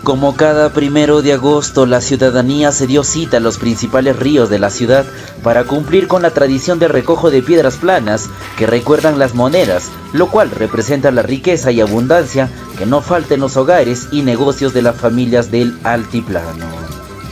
Como cada 1 de agosto, la ciudadanía se dio cita a los principales ríos de la ciudad para cumplir con la tradición de recojo de piedras planas que recuerdan las monedas, lo cual representa la riqueza y abundancia que no falta en los hogares y negocios de las familias del altiplano.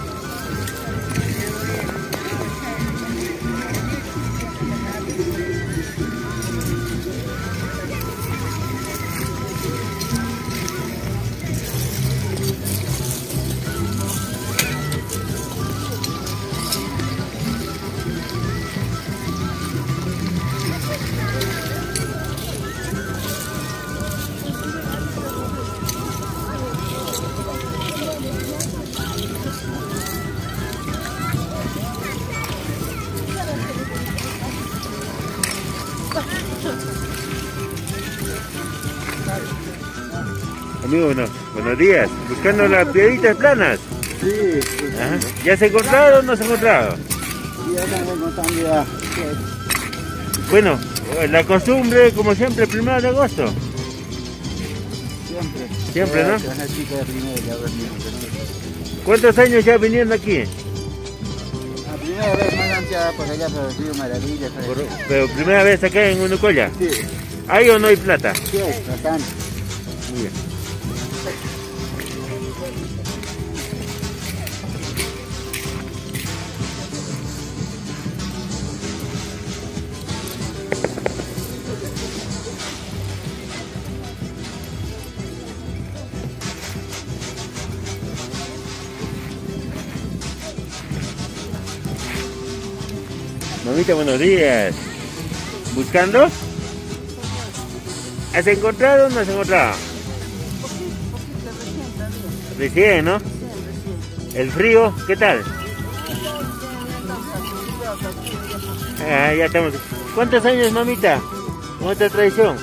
Amigo, buenos días. Buscando las piedritas planas. Sí. Ajá. ¿Ya se encontraron o no se encontraron? Ya estamos encontrando ya. Bueno, la costumbre, como siempre, 1 de agosto. Siempre. Siempre, ¿no? Una chica de primero ya venimos. ¿Cuántos años ya viniendo aquí? La primera vez más ansiada por allá por el río Maravilla. Pero primera vez acá en Unucoya. Sí. ¿Hay o no hay plata? Sí, bastante. Muy bien. Mamita, buenos días. ¿Buscando? ¿Has encontrado o no has encontrado? Recién, ¿no? ¿El frío? ¿Qué tal? Ah, ya estamos. ¿Cuántos años, mamita? ¿Cómo está la tradición?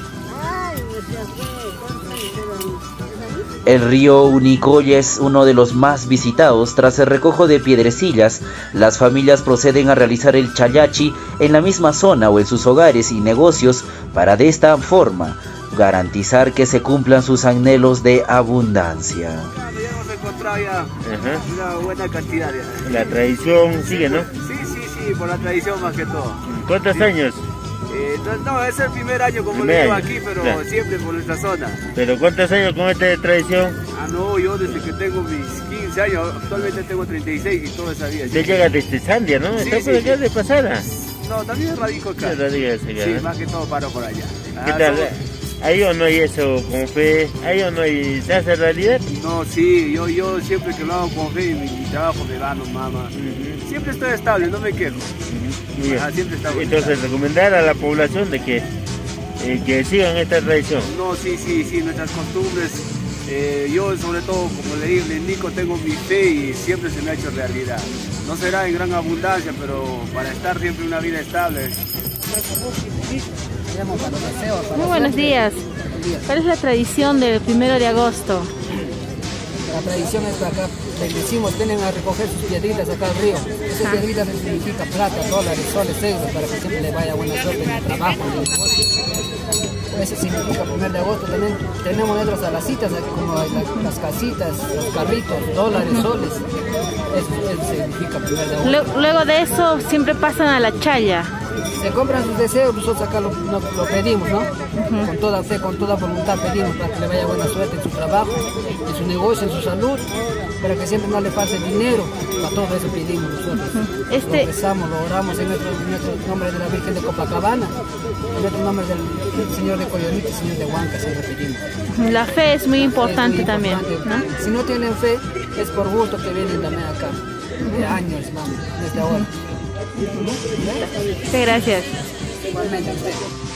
El río Unucoya es uno de los más visitados. Tras el recojo de piedrecillas, las familias proceden a realizar el chayachi en la misma zona o en sus hogares y negocios para de esta forma garantizar que se cumplan sus anhelos de abundancia. Ya hemos encontrado ya una buena cantidad ya. La tradición sigue, ¿no? Sí, por la tradición más que todo. ¿Cuántos años? No, es el primer año como Primer le digo año, aquí, pero claro. siempre por nuestra zona. ¿Pero cuántos años con esta tradición? Ah, no, yo desde que tengo mis 15 años, actualmente tengo 36 y toda esa vida. Usted llega desde Sandia, ¿no? Sí, ¿Está por acá de pasada? No, también radico acá. Sí, radica acá, Sí, ¿no? más que todo paro por allá. ¿Qué tal? ¿Hay o no hay eso con fe? ¿Hay o no hay? ¿Se hace realidad? No, sí, yo siempre que lo hago con fe, mi trabajo me gano, mamá. Siempre estoy estable, no me quejo. Bien. Siempre está bueno. Entonces, recomendar a la población de que sigan esta tradición. No, sí, nuestras costumbres. Yo sobre todo, como le digo, le indico, tengo mi fe y siempre se me ha hecho realidad. No será en gran abundancia, pero para estar siempre una vida estable. Muy buenos días. ¿Cuál es la tradición del 1 de agosto? La tradición es que acá bendecimos, vienen a recoger sus piedritas acá al río. Esas piedritas significan plata, dólares, soles, euros, para que siempre le vaya buena suerte en el trabajo, en el negocio. Eso significa 1 de agosto. También tenemos otras alacitas, como las casitas, los carritos, dólares, soles. Eso significa 1 de agosto. Luego de eso siempre pasan a la chaya. Se compran sus deseos, nosotros acá lo pedimos, ¿no? Con toda fe, con toda voluntad pedimos para que le vaya buena suerte en su trabajo, en su negocio, en su salud, para que siempre no le falte dinero. Para todo eso pedimos nosotros. Lo rezamos, lo oramos en nuestro nombre de la Virgen de Copacabana, en nuestro nombre del Señor de Coyolito y Señor de Huanca, siempre pedimos. La fe es muy importante también, ¿no? Si no tienen fe, es por gusto que vienen también acá, de años, vamos, desde ahora. Muchas gracias. Igualmente usted.